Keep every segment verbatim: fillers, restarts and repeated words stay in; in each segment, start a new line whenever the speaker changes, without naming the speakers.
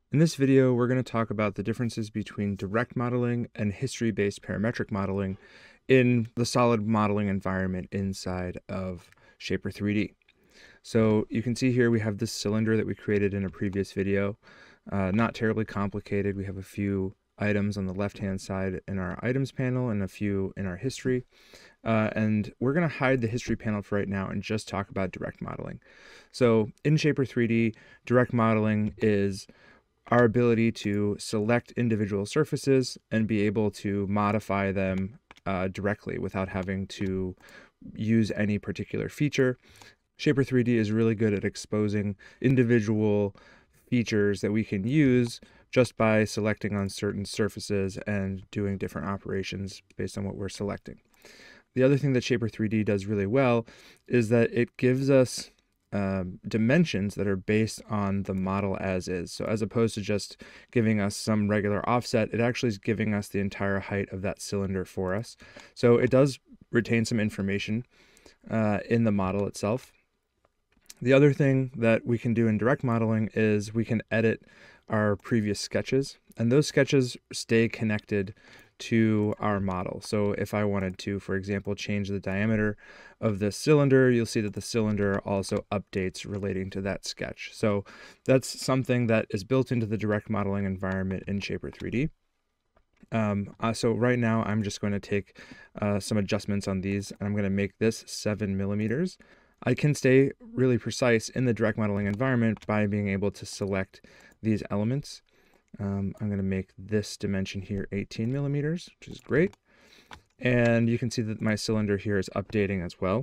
In this video, we're going to talk about the differences between direct modeling and history-based parametric modeling in the solid modeling environment inside of Shapr three D. So you can see here we have this cylinder that we created in a previous video. Uh, not terribly complicated. We have a few items on the left-hand side in our items panel and a few in our history. Uh, and we're going to hide the history panel for right now and just talk about direct modeling. So in Shapr three D, direct modeling is our ability to select individual surfaces and be able to modify them uh, directly without having to use any particular feature. Shapr three D is really good at exposing individual features that we can use just by selecting on certain surfaces and doing different operations based on what we're selecting. The other thing that Shapr three D does really well is that it gives us Um, dimensions that are based on the model as is. So as opposed to just giving us some regular offset, it actually is giving us the entire height of that cylinder for us. So it does retain some information uh, in the model itself. The other thing that we can do in direct modeling is we can edit our previous sketches, and those sketches stay connected to our model. So if I wanted to, for example, change the diameter of this cylinder, you'll see that the cylinder also updates relating to that sketch. So that's something that is built into the direct modeling environment in Shapr three D. Um, uh, so right now I'm just going to take uh, some adjustments on these, and I'm going to make this seven millimeters. I can stay really precise in the direct modeling environment by being able to select these elements. Um, I'm going to make this dimension here eighteen millimeters, which is great. And you can see that my cylinder here is updating as well.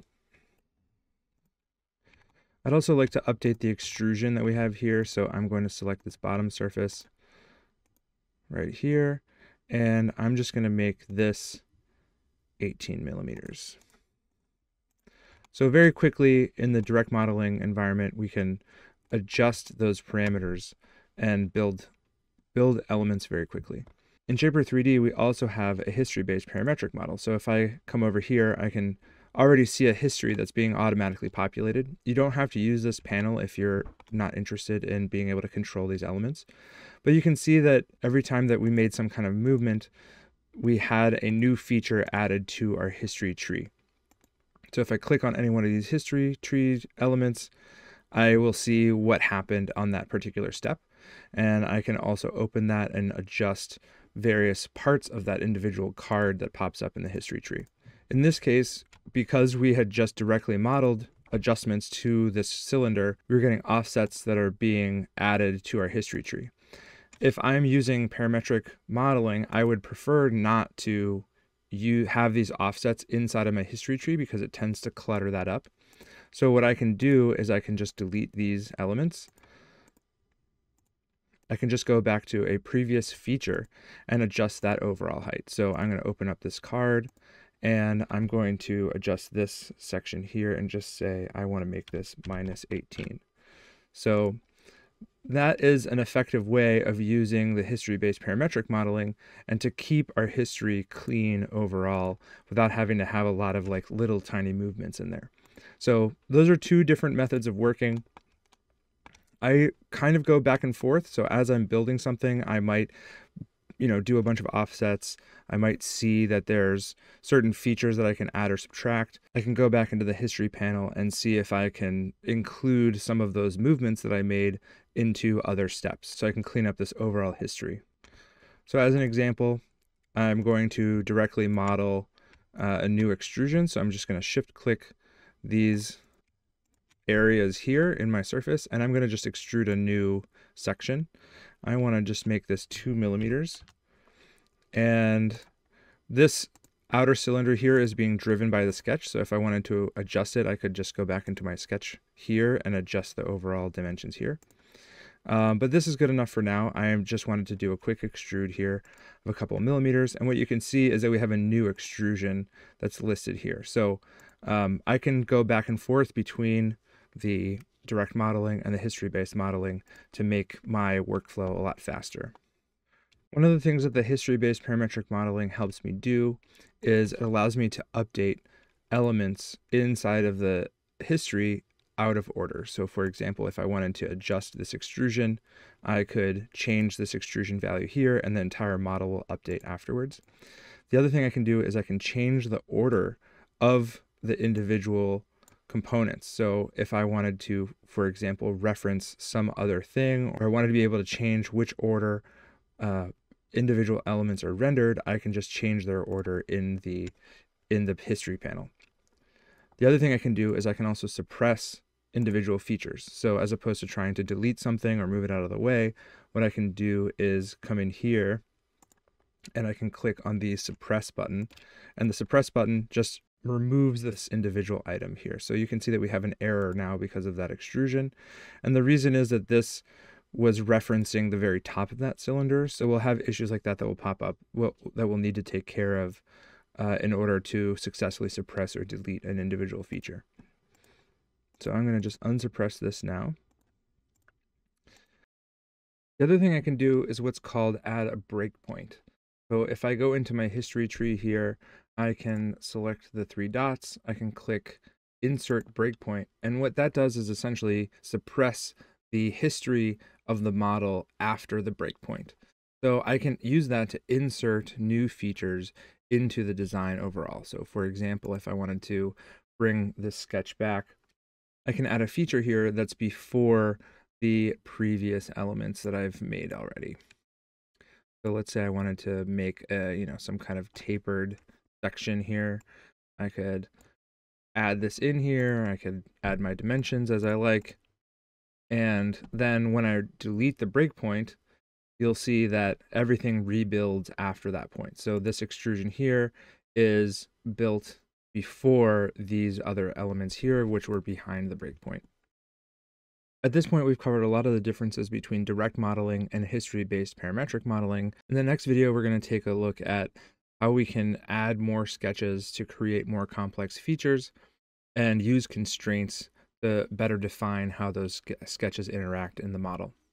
I'd also like to update the extrusion that we have here. So I'm going to select this bottom surface right here, and I'm just going to make this eighteen millimeters. So very quickly in the direct modeling environment, we can adjust those parameters and build build elements very quickly. In Shapr three D, we also have a history-based parametric model. So if I come over here, I can already see a history that's being automatically populated. You don't have to use this panel if you're not interested in being able to control these elements. But you can see that every time that we made some kind of movement, we had a new feature added to our history tree. So if I click on any one of these history tree elements, I will see what happened on that particular step. And I can also open that and adjust various parts of that individual card that pops up in the history tree. In this case, because we had just directly modeled adjustments to this cylinder, we're getting offsets that are being added to our history tree. If I'm using parametric modeling, I would prefer not to you have these offsets inside of my history tree because it tends to clutter that up. So what I can do is I can just delete these elements. I can just go back to a previous feature and adjust that overall height. So I'm going to open up this card, and I'm going to adjust this section here and just say I want to make this minus eighteen. So that is an effective way of using the history-based parametric modeling and to keep our history clean overall without having to have a lot of like little tiny movements in there. So those are two different methods of working. I kind of go back and forth. So as I'm building something, I might, you know, do a bunch of offsets. I might see that there's certain features that I can add or subtract. I can go back into the history panel and see if I can include some of those movements that I made into other steps. So I can clean up this overall history. So as an example, I'm going to directly model uh, a new extrusion. So I'm just going to shift click these areas here in my surface, and I'm going to just extrude a new section. I want to just make this two millimeters, and this outer cylinder here is being driven by the sketch. So if I wanted to adjust it, I could just go back into my sketch here and adjust the overall dimensions here. Um, but this is good enough for now. I just wanted to do a quick extrude here of a couple of millimeters, and what you can see is that we have a new extrusion that's listed here. So um, I can go back and forth between the direct modeling and the history-based modeling to make my workflow a lot faster. One of the things that the history-based parametric modeling helps me do is it allows me to update elements inside of the history out of order. So for example, if I wanted to adjust this extrusion, I could change this extrusion value here, and the entire model will update afterwards. The other thing I can do is I can change the order of the individual components. So if I wanted to, for example, reference some other thing, or I wanted to be able to change which order uh, individual elements are rendered, I can just change their order in the in the history panel. The other thing I can do is I can also suppress individual features. So as opposed to trying to delete something or move it out of the way, what I can do is come in here and I can click on the suppress button, and the suppress button just removes this individual item here. So you can see that we have an error now because of that extrusion. And the reason is that this was referencing the very top of that cylinder. So we'll have issues like that that will pop up, well, that we'll need to take care of uh, in order to successfully suppress or delete an individual feature. So I'm going to just unsuppress this now. The other thing I can do is what's called add a breakpoint. So if I go into my history tree here, I can select the three dots, I can click insert breakpoint, and what that does is essentially suppress the history of the model after the breakpoint. So I can use that to insert new features into the design overall. So for example, if I wanted to bring this sketch back, I can add a feature here that's before the previous elements that I've made already. So let's say I wanted to make a, you know, some kind of tapered section here. I could add this in here. I could add my dimensions as I like. And then when I delete the breakpoint, you'll see that everything rebuilds after that point. So this extrusion here is built before these other elements here, which were behind the breakpoint. At this point, we've covered a lot of the differences between direct modeling and history-based parametric modeling. In the next video, we're going to take a look at how we can add more sketches to create more complex features and use constraints to better define how those sketches interact in the model.